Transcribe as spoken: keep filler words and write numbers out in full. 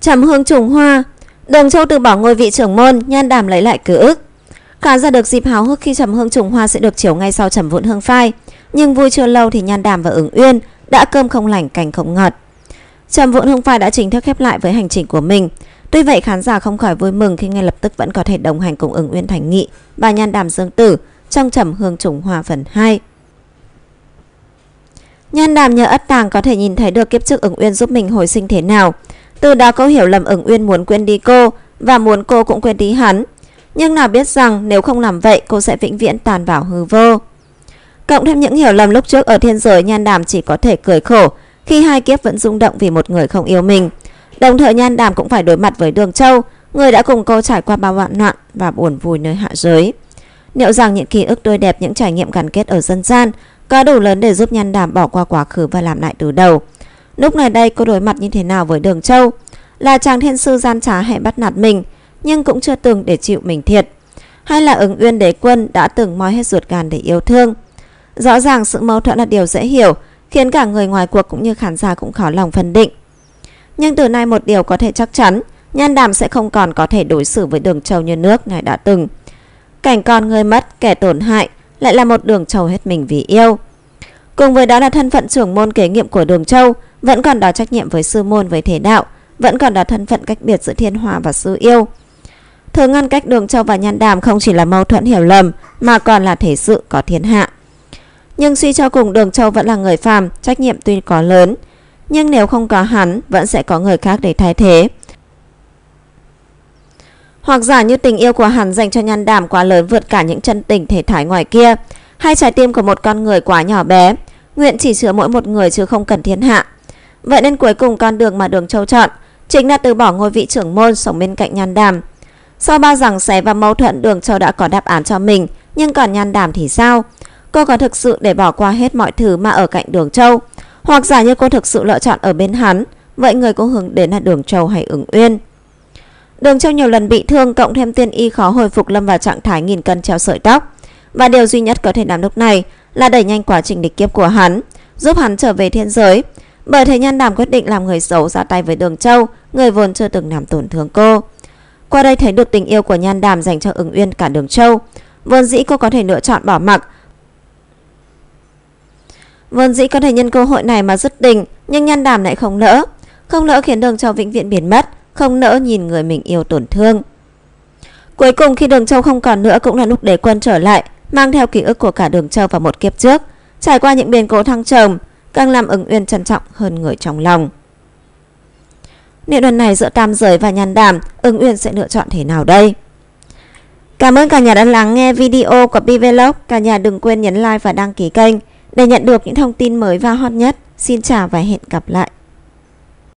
Trầm Hương trùng hoa, Đường Châu từ bỏ ngôi vị trưởng môn, Nhan Đàm lấy lại ký ức. Khán giả được dịp háo hức khi Trầm Hương trùng hoa sẽ được chiếu ngay sau Trầm Vụn Hương phai, nhưng vui chưa lâu thì Nhan Đàm và Ứng Uyên đã cơm không lành canh không ngọt. Trầm Vụn Hương phai đã chính thức khép lại với hành trình của mình. Tuy vậy khán giả không khỏi vui mừng khi ngay lập tức vẫn có thể đồng hành cùng Ứng Uyên Thành Nghị và Nhan Đàm Dương Tử trong Trầm Hương trùng hoa phần hai. Nhan Đàm nhờ ất tàng có thể nhìn thấy được kiếp trước Ứng Uyên giúp mình hồi sinh thế nào. Từ đó cô hiểu lầm Ứng Uyên muốn quên đi cô và muốn cô cũng quên đi hắn. Nhưng nào biết rằng nếu không làm vậy cô sẽ vĩnh viễn tàn vào hư vô. Cộng thêm những hiểu lầm lúc trước ở thiên giới, Nhan Đàm chỉ có thể cười khổ khi hai kiếp vẫn rung động vì một người không yêu mình. Đồng thời Nhan Đàm cũng phải đối mặt với Đường Châu, người đã cùng cô trải qua bao hoạn nạn và buồn vui nơi hạ giới. Liệu rằng những ký ức tươi đẹp, những trải nghiệm gắn kết ở dân gian có đủ lớn để giúp Nhan Đàm bỏ qua quá khứ và làm lại từ đầu? Lúc này đây cô đối mặt như thế nào với Đường Châu? Là chàng thiên sư gian trá hay bắt nạt mình nhưng cũng chưa từng để chịu mình thiệt? Hay là Ứng Uyên đế quân đã từng moi hết ruột gan để yêu thương? Rõ ràng sự mâu thuẫn là điều dễ hiểu, khiến cả người ngoài cuộc cũng như khán giả cũng khó lòng phân định. Nhưng từ nay một điều có thể chắc chắn, Nhan Đàm sẽ không còn có thể đối xử với Đường Châu như nước ngài đã từng. Cảnh con người mất, kẻ tổn hại lại là một Đường Châu hết mình vì yêu. Cùng với đó là thân phận trưởng môn kế nhiệm của Đường Châu, vẫn còn đó trách nhiệm với sư môn, với thế đạo, vẫn còn đó thân phận cách biệt giữa Thiên Hòa và Sư Yêu. Thứ ngăn cách Đường Châu và Nhan Đàm không chỉ là mâu thuẫn hiểu lầm mà còn là thể sự có thiên hạ. Nhưng suy cho cùng Đường Châu vẫn là người phàm, trách nhiệm tuy có lớn, nhưng nếu không có hắn vẫn sẽ có người khác để thay thế. Hoặc giả như tình yêu của hắn dành cho Nhan Đàm quá lớn vượt cả những chân tình thể thái ngoài kia, hay trái tim của một con người quá nhỏ bé, nguyện chỉ chứa mỗi một người chứ không cần thiên hạ. Vậy nên cuối cùng con đường mà Đường Châu chọn chính là từ bỏ ngôi vị trưởng môn, sống bên cạnh Nhan Đàm. Sau bao giằng xé và mâu thuẫn, Đường Châu đã có đáp án cho mình, nhưng còn Nhan Đàm thì sao? Cô có thực sự để bỏ qua hết mọi thứ mà ở cạnh Đường Châu? Hoặc giả như cô thực sự lựa chọn ở bên hắn, vậy người cô hướng đến là Đường Châu hay Ứng Uyên? Đường Châu nhiều lần bị thương, cộng thêm tiên y khó hồi phục, lâm vào trạng thái nghìn cân treo sợi tóc. Và điều duy nhất có thể làm lúc này là đẩy nhanh quá trình địch kiếp của hắn, giúp hắn trở về thiên giới. Bởi thế Nhan Đàm quyết định làm người xấu ra tay với Đường Châu, người vốn chưa từng làm tổn thương cô. Qua đây thấy được tình yêu của Nhan Đàm dành cho Ứng Uyên cả Đường Châu. Vốn dĩ cô có thể lựa chọn bỏ mặc, Vốn dĩ có thể nhân cơ hội này mà dứt tình, nhưng Nhan Đàm lại không nỡ. Không nỡ khiến Đường Châu vĩnh viễn biến mất, không nỡ nhìn người mình yêu tổn thương. Cuối cùng khi Đường Châu không còn nữa cũng là lúc đế quân trở lại, mang theo ký ức của cả Đường Châu và một kiếp trước. Trải qua những biến cố thăng trầm, càng làm Ứng Uyên trân trọng hơn người trong lòng. Liệu lần này giữa tam giới và Nhan Đàm, Ứng Uyên sẽ lựa chọn thế nào đây? Cảm ơn cả nhà đã lắng nghe video của Pi Vlog. Cả nhà đừng quên nhấn like và đăng ký kênh để nhận được những thông tin mới và hot nhất. Xin chào và hẹn gặp lại.